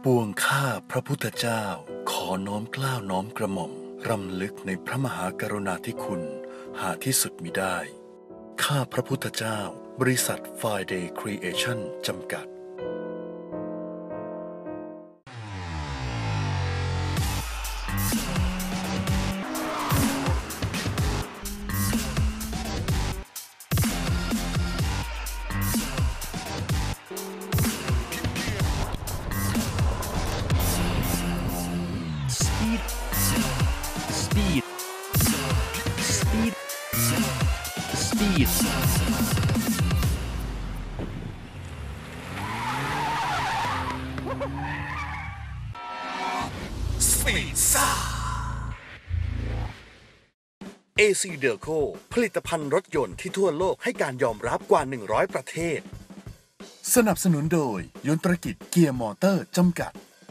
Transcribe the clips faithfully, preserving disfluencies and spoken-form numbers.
ปวงข้าพระพุทธเจ้าขอน้อมเกล้าน้อมกระหม่อมรำลึกในพระมหากรุณาธิคุณหาที่สุดมิได้ข้าพระพุทธเจ้าบริษัท Friday Creation จำกัด Speed. Speed. Speed. Speed ซ่า เอ ซี Derco ผลิตภัณฑ์รถยนต์ที่ทั่วโลกให้การยอมรับกว่าหนึ่งร้อยประเทศสนับสนุนโดยยนตรกิจเกียร์มอเตอร์จำกัด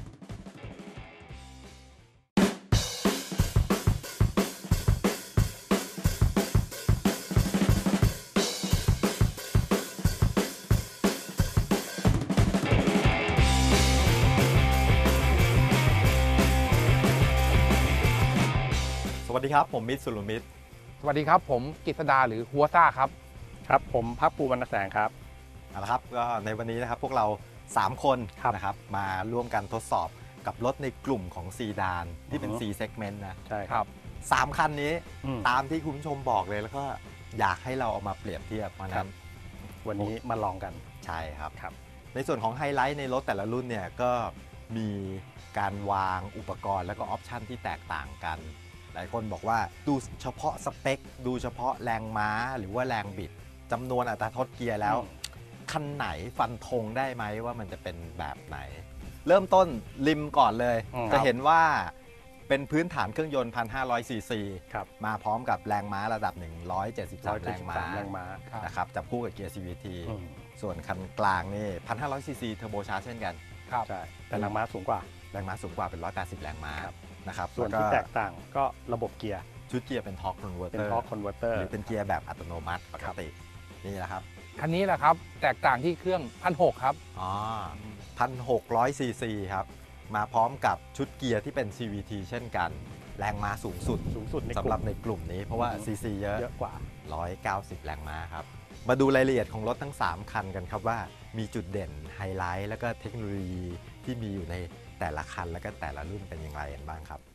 สวัสดีครับผมมิตรสุรมิตรสวัสดีครับผมกฤษดาหรือหัวซ่าครับครับผมภาคภูมิวรรณแสงครับเอาละครับก็ในวันนี้นะครับพวกเราสามคนนะครับมาร่วมกันทดสอบกับรถในกลุ่มของซีดานที่เป็น C segment นะใช่ครับสามคันนี้ตามที่คุณผู้ชมบอกเลยแล้วก็อยากให้เราเอามาเปรียบเทียบเพราะนั้นวันนี้มาลองกันใช่ครับครับในส่วนของไฮไลท์ในรถแต่ละรุ่นเนี่ยก็มีการวางอุปกรณ์แล้วก็ออปชันที่แตกต่างกันหลายคนบอกว่าดูเฉพาะสเปคดูเฉพาะแรงม้าหรือว่าแรงบิดจำนวนอัตราทดเกียร์แล้วคันไหนฟันธงได้ไหมว่ามันจะเป็นแบบไหนเริ่มต้นริมก่อนเลยจะเห็นว่าเป็นพื้นฐานเครื่องยนต์ หนึ่งพันห้าร้อย ซี ซีมาพร้อมกับแรงม้าระดับหนึ่งร้อยเจ็ดสิบสามแรงม้านะครับจับคู่กับเกียร์ ซี วี ที ส่วนคันกลางนี่ หนึ่งพันห้าร้อย ซี ซี เทอร์โบชาร์จเช่นกันใช่แต่แรงม้าสูงกว่าแรงม้าสูงกว่าเป็นหนึ่งร้อยแปดสิบแรงม้านะครับส่วนที่แตกต่างก็ระบบเกียร์ชุดเกียร์เป็นทอร์คคอนเวอร์เตอร์เป็นทอร์คคอนเวอร์เตอร์หรือเป็นเกียร์แบบอัตโนมัติปกตินี่แหละครับคันนี้แหละครับแตกต่างที่เครื่อง หนึ่งพันหกร้อย ครับอ๋อ หนึ่งพันหกร้อย ซี ซีครับมาพร้อมกับชุดเกียร์ที่เป็น ซี วี ที เช่นกันแรงม้าสูงสุดสูงสุดสำหรับในกลุ่มนี้เพราะว่า ซี ซี เยอะเยอะกว่าหนึ่งร้อยเก้าสิบแรงม้าครับมาดูรายละเอียดของรถทั้งสามคันกันครับว่ามีจุดเด่นไฮไลท์แล้วก็เทคโนโลยีที่มีอยู่ในแต่ละคันและก็แต่ละรุ่นเป็นอย่างไรกันบ้างครับ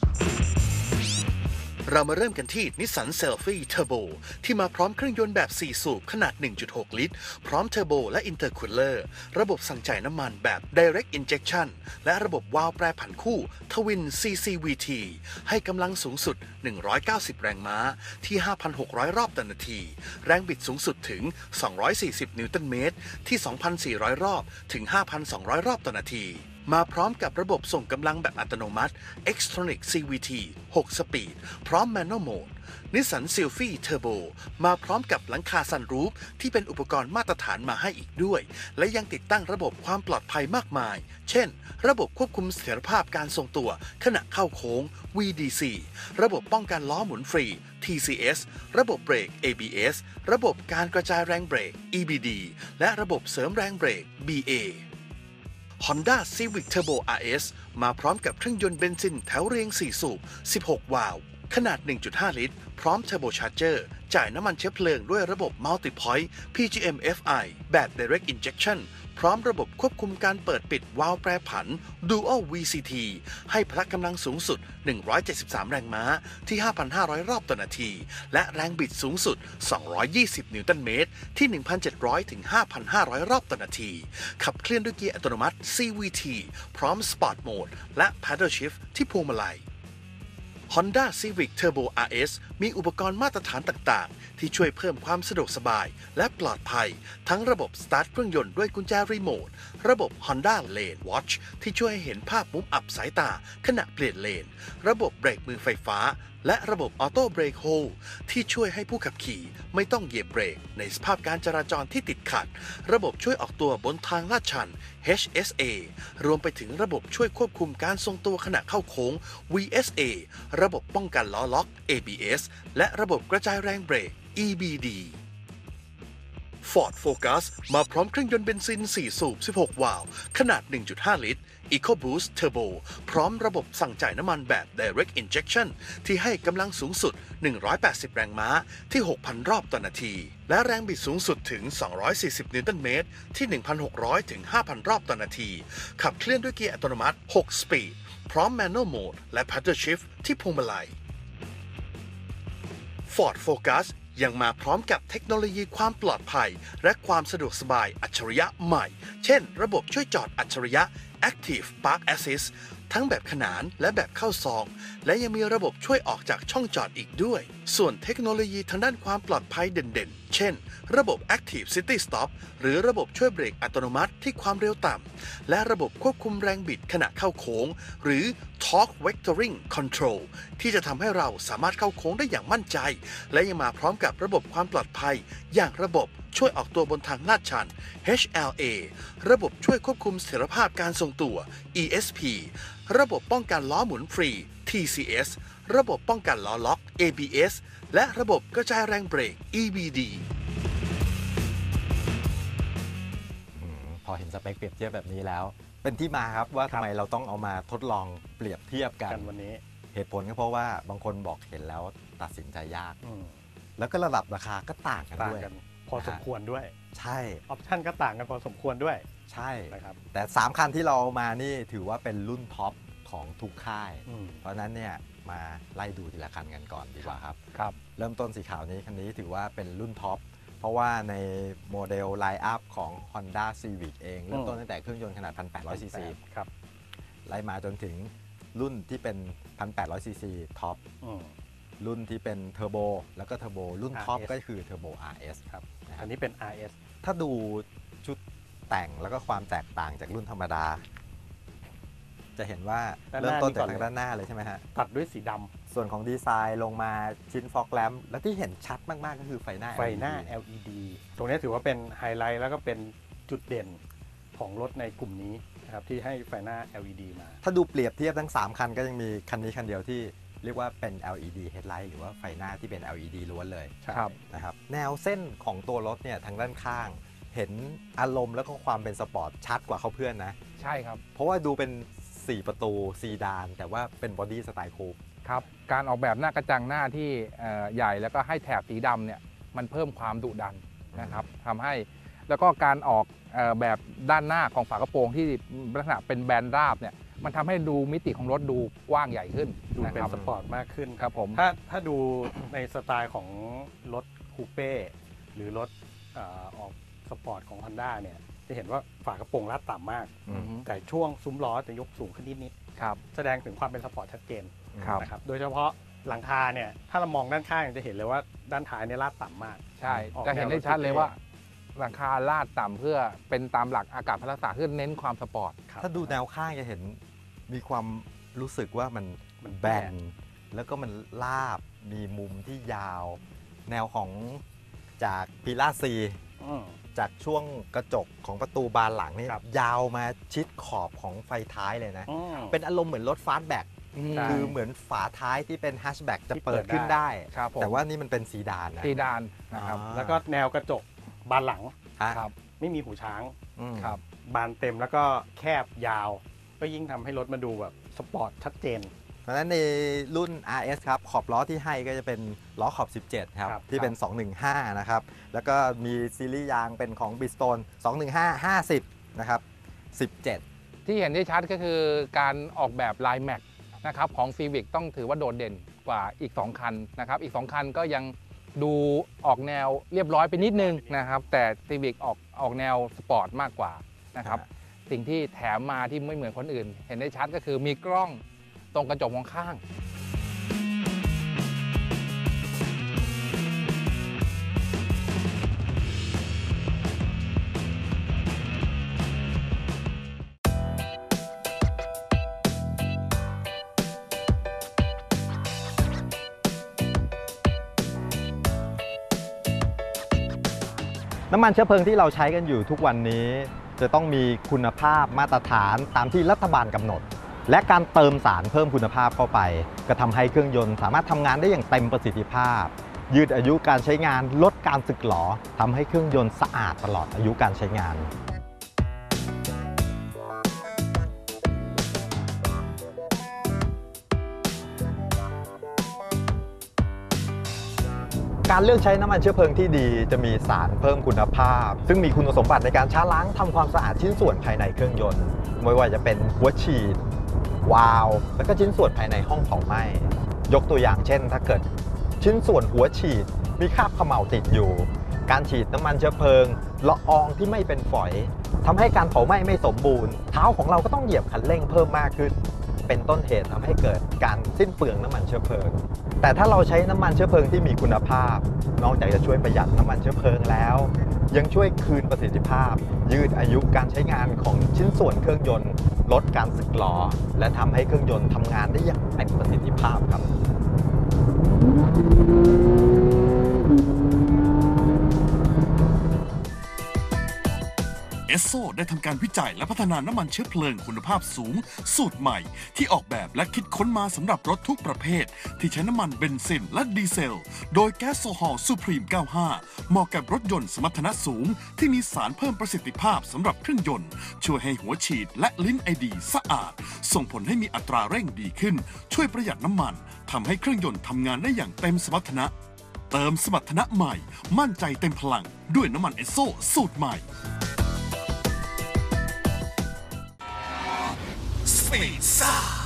เรามาเริ่มกันที่ Nissan Selfie Turbo ที่มาพร้อมเครื่องยนต์แบบสี่สูบขนาด หนึ่งจุดหก ลิตรพร้อมเทอร์โบและอินเตอร์คูลเลอร์ระบบสั่งจ่ายน้ำมันแบบ Direct Injection และระบบวาล์วแปรผันคู่ Twin ซี ซี วี ที ให้กำลังสูงสุดหนึ่งร้อยเก้าสิบแรงม้าที่ ห้าพันหกร้อย รอบต่อนาทีแรงบิดสูงสุดถึงสองร้อยสี่สิบนิวตันเมตรที่ สองพันสี่ร้อย รอบถึง ห้าพันสองร้อย รอบต่อนาทีมาพร้อมกับระบบส่งกำลังแบบอัตโนมัติ Xtronic ซี วี ที หก สปีดพร้อม Manual Mode Nissan Selfie Turbo มาพร้อมกับหลังคาซันรูฟที่เป็นอุปกรณ์มาตรฐานมาให้อีกด้วยและยังติดตั้งระบบความปลอดภัยมากมายเช่นระบบควบคุมเสถียรภาพการทรงตัวขณะเข้าโค้ง วี ดี ซี ระบบป้องกันล้อหมุนฟรี ที ซี เอส ระบบเบรก เอ บี เอส ระบบการกระจายแรงเบรก อี บี ดี และระบบเสริมแรงเบรก บี เอHonda Civic Turbo อาร์ เอส มาพร้อมกับเครื่องยนต์เบนซินแถวเรียงสี่สูบสิบหกวาล์วขนาด หนึ่งจุดห้า ลิตรพร้อม Turbo Charger จ่ายน้ำมันเชื้อเพลิงด้วยระบบ Multi Point พี จี เอ็ม เอฟ ไอ แบบ Direct Injection พร้อมระบบควบคุมการเปิดปิดวาล์วแปรผัน Dual วี ซี ที ให้พละกำลังสูงสุดหนึ่งร้อยเจ็ดสิบสามแรงม้าที่ ห้าพันห้าร้อย รอบต่อนาทีและแรงบิดสูงสุดสองร้อยยี่สิบนิวตันเมตรที่ หนึ่งพันเจ็ดร้อย ถึง ห้าพันห้าร้อย รอบต่อนาทีขับเคลื่อนด้วยเกียร์อัตโนมัติ ซี วี ที พร้อม Sport Mode และ Paddle Shift ที่พวงมาลัยHonda Civic Turbo อาร์ เอส มีอุปกรณ์มาตรฐานต่างๆที่ช่วยเพิ่มความสะดวกสบายและปลอดภัยทั้งระบบสตาร์ทเครื่องยนต์ด้วยกุญแจรีโมทระบบ Honda Lane Watch ที่ช่วยให้เห็นภาพมุมอับสายตาขณะเปลี่ยนเลนระบบเบรกมือไฟฟ้าและระบบออโต้เบรกโฮลที่ช่วยให้ผู้ขับขี่ไม่ต้องเหยียบเบรกในสภาพการจราจรที่ติดขัดระบบช่วยออกตัวบนทางลาดชัน เอช เอส เอ รวมไปถึงระบบช่วยควบคุมการทรงตัวขณะเข้าโค้ง วี เอส เอ ระบบป้องกันล้อล็อก เอ บี เอส และระบบกระจายแรงเบรก อี บี ดี Ford Focus มาพร้อมเครื่องยนต์เบนซินสี่สูบสิบหกวาล์วขนาด หนึ่งจุดห้า ลิตร EcoBoost Turbo พร้อมระบบสั่งจ่ายน้ำมันแบบ Direct Injection ที่ให้กำลังสูงสุด หนึ่งร้อยแปดสิบ แรงม้าที่ หกพัน รอบต่อนาที และแรงบิดสูงสุดถึง สองร้อยสี่สิบ นิวตันเมตรที่ หนึ่งพันหกร้อย ถึง ห้าพัน รอบต่อนาที ขับเคลื่อนด้วยเกียร์อัตโนมัติ หก สปีด พร้อม Manual Mode และ Paddle Shift ที่พวงมาลัย Ford Focus ยังมาพร้อมกับเทคโนโลยีความปลอดภัยและความสะดวกสบายอัจฉริยะใหม่ เช่น ระบบช่วยจอดอัจฉริยะ Active Park Assist ทั้งแบบขนานและแบบเข้าซอง และยังมีระบบช่วยออกจากช่องจอดอีกด้วย ส่วนเทคโนโลยีทางด้านความปลอดภัยเด่นๆ เช่น ระบบ Active City Stop หรือระบบช่วยเบรกอัตโนมัติที่ความเร็วต่ำ และระบบควบคุมแรงบิดขณะเข้าโค้ง หรือ Torque Vectoring Control ที่จะทำให้เราสามารถเข้าโค้งได้อย่างมั่นใจ และยังมาพร้อมกับระบบความปลอดภัย อย่างระบบช่วยออกตัวบนทางลาดชัน เอช แอล เอ ระบบช่วยควบคุมเสถียรภาพการทรงตัว อี เอส พี ระบบป้องกันล้อหมุนฟรี ที ซี เอส ระบบป้องกันล้อล็อก เอ บี เอส และระบบกระจายแรงเบรก อี บี ดีพอเห็นสเปคเปรียบเทียบแบบนี้แล้ว เป็นที่มาครับว่าทำไมเราต้องเอามาทดลองเปรียบเทียบกันกันวันนี้เหตุผลก็เพราะว่าบางคนบอกเห็นแล้วตัดสินใจยากอืมแล้วก็ระดับราคาก็ต่างกันต่างด้วยกันพอสมควรด้วยใช่ออปชั่นก็ต่างกันพอสมควรด้วยใช่นะครับแต่สามคันที่เราเอามานี่ถือว่าเป็นรุ่นท็อปของทุกค่ายอืมเพราะฉะนั้นเนี่ยมาไล่ดูทีละคันกันก่อนดีกว่าครับครับเริ่มต้นสีขาวนี้คันนี้ถือว่าเป็นรุ่นท็อปเพราะว่าในโมเดลไลน์อัพของ Honda Civic เอง เริ่มต้นตั้งแต่เครื่องยนต์ขนาด หนึ่งพันแปดร้อย ซี ซีครับไล่มาจนถึงรุ่นที่เป็น หนึ่งพันแปดร้อย ซี ซี ท็อปอืมรุ่นที่เป็นเทอร์โบแล้วก็เทอร์โบรุ่นท็อปอาร์ เอสก็คือเทอร์โบ อาร์ เอสครับนะคอัรับนนี้เป็น อาร์ เอสถ้าดูชุดแต่งแล้วก็ความแตกต่างจากรุ่นธรรมดา จะเห็นว่าด้านหเริ่มน้าต้นนี่จากก่อนทางเลยด้านหน้าเลยใช่ไหมฮะตัดด้วยสีดำส่วนของดีไซน์ลงมาชิ้นฟอกแลมป์และที่เห็นชัดมากๆก็คือไฟหน้าไฟหน้าแอล อี ดีแอล อี ดี ตรงนี้ถือว่าเป็นไฮไลท์แล้วก็เป็นจุดเด่นของรถในกลุ่มนี้นะครับที่ให้ไฟหน้า แอล อี ดี มาถ้าดูเปรียบเทียบทั้งสามคันก็ยังมีคันนี้คันเดียวที่เรียกว่าเป็น แอล อี ดี headlight หรือว่าไฟหน้าที่เป็น แอล อี ดี ล้วนเลยครับนะครับแนวเส้นของตัวรถเนี่ยทางด้านข้าง เห็นอารมณ์แล้วก็ความเป็นสปอร์ตชัดกว่าเขาเพื่อนนะใช่ครับเพราะว่าดูเป็นสี่ประตูซีดานแต่ว่าเป็นบอดี้สไตล์คูปครับ การออกแบบหน้ากระจังหน้าที่เอ่อใหญ่แล้วก็ให้แถบสีดำเนี่ยมันเพิ่มความดุดันนะครับทำให้แล้วก็การออกเอ่อแบบด้านหน้าของฝากระโปรงที่ลักษณะเป็นแบนราบเนี่ยมันทำให้ดูมิติของรถดูกว้างใหญ่ขึ้นดูนะเป็คน รับสปอร์ตมากขึ้นครับผมถ้าถ้าดูในสไตล์ของรถคูเป้หรือรถเอ่อออกสปอร์ตของ Honda เนี่ยจะเห็นว่าฝากระโปรงลาดต่ำมากอืมแต่ช่วงซุ้มล้อจะยกสูงขึ้นนิดครับๆแสดงถึงความเป็นสปอร์ตชัดเจนครับนะครับโดยเฉพาะหลังคาเนี่ยถ้าเรามองด้านข้างจะเห็นเลยว่าด้านท้ายเนี่ยลาดต่ำมากใช่ออกจะเห็นได้แนวรถชัดเลยเท่ว่าหลังคาลาดต่ำเพื่อเป็นตามหลักอากาศพลศาสตร์เพื่อเน้นความสปอร์ตครับถ้าดูแนวข้างจะเห็นมีความรู้สึกว่ามันมันแบนแล้วก็มันลาบมีมุมที่ยาว แนวของจากพีล่าซีอืมจากช่วงกระจกของประตูบานหลังนี่ครับยาวมาชิดขอบของไฟท้ายเลยนะอืมเป็นอารมณ์เหมือนรถฟาสต์แบ็กใช่คือเหมือนฝาท้ายที่เป็นแฮชแบ็กจะที่เปิเปิดดขึ้นได้ได้ครับผมแต่ว่านี่มันเป็นซีดานนะสีดานนะครับอ่าแล้วก็แนวกระจกบานหลังอ่ะครับไม่มีหูช้างอืมครับบานเต็มแล้วก็แคบยาว ก็ยิ่งทำให้รถมาดูแบบสปอร์ตชัดเจนเพราะฉะนั้นในรุ่น อาร์ เอส ครับ ขอบล้อที่ให้ก็จะเป็นล้อขอบ สิบเจ็ด ครับครับที่เป็น สองหนึ่งห้า นะครับ แล้วก็มีซีรีส์ยางเป็นของ Bridgestone สองหนึ่งห้า ห้าสิบ นะครับ สิบเจ็ดที่เห็นได้ชัดก็คือการออกแบบลายแม็กนะครับของ Civic ต้องถือว่าโดดเด่นกว่าอีก สอง คันนะครับอีก สอง คันก็ยังดูออกแนวเรียบร้อยไปนิดนึงนะครับแต่ Civic ออกออกแนวสปอร์ตมากกว่านะครับสิ่งที่แถมมาที่ไม่เหมือนคนอื่น เห็นได้ชัดก็คือมีกล้องตรงกระจกมองข้างน้ำมันเชื้อเพลิงที่เราใช้กันอยู่ทุกวันนี้ จะต้องมีคุณภาพมาตรฐานตามที่รัฐบาลกำหนด และการเติมสารเพิ่มคุณภาพเข้าไปก็ทำให้เครื่องยนต์สามารถทำงานได้อย่างเต็มประสิทธิภาพยืดอายุการใช้งานลดการสึกหรอทำให้เครื่องยนต์สะอาดตลอดอายุการใช้งานการเลือกใช้น้ำมันเชื้อเพลิงที่ดีจะมีสารเพิ่มคุณภาพซึ่งมีคุณสมบัติในการชะล้างทำความสะอาดชิ้นส่วนภายในเครื่องยนต์ไม่ว่าจะเป็นหัวฉีดวาล์วและก็ชิ้นส่วนภายในห้องเผาไหม้ยกตัวอย่างเช่นถ้าเกิดชิ้นส่วนหัวฉีดมีคราบเขม่าติดอยู่การฉีดน้ำมันเชื้อเพลิงละอองที่ไม่เป็นฝอยทำให้การเผาไหม้ไม่สมบูรณ์เท้าของเราก็ต้องเหยียบคันเร่งเพิ่มมากขึ้นเป็นต้นเหตุทำให้เกิดการสิ้นเปลืองน้ำมันเชื้อเพลิงแต่ถ้าเราใช้น้ำมันเชื้อเพลิงที่มีคุณภาพนอกจากจะช่วยประหยัดน้ำมันเชื้อเพลิงแล้วยังช่วยคืนประสิทธิภาพยืดอายุการใช้งานของชิ้นส่วนเครื่องยนต์ลดการสึกหรอและทำให้เครื่องยนต์ทำงานได้อย่างเต็มประสิทธิภาพครับเอสโซได้ทำการวิจัยและพัฒนาน้ำมันเชื้อเพลิงคุณภาพสูงสูตรใหม่ที่ออกแบบและคิดค้นมาสำหรับรถทุกประเภทที่ใช้น้ำมันเบนซินและดีเซลโดยแก๊สโซฮอลซูพรีมเก้าสิบห้าเหมาะกับรถยนต์สมรรถนะสูงที่มีสารเพิ่มประสิทธิภาพสำหรับเครื่องยนต์ช่วยให้หัวฉีดและลิ้นไอดีสะอาดส่งผลให้มีอัตราเร่งดีขึ้นช่วยประหยัดน้ำมันทำให้เครื่องยนต์ทำงานได้อย่างเต็มสมรรถนะเติมสมรรถนะใหม่มั่นใจเต็มพลังด้วยน้ำมันเอสโซสูตรใหม่Speed